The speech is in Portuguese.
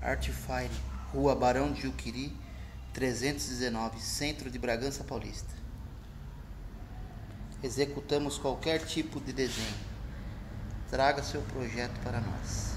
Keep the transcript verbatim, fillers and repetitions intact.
Artfire, Rua Barão de Juqueri, trezentos e dezenove, Centro de Bragança Paulista. Executamos qualquer tipo de desenho. Traga seu projeto para nós.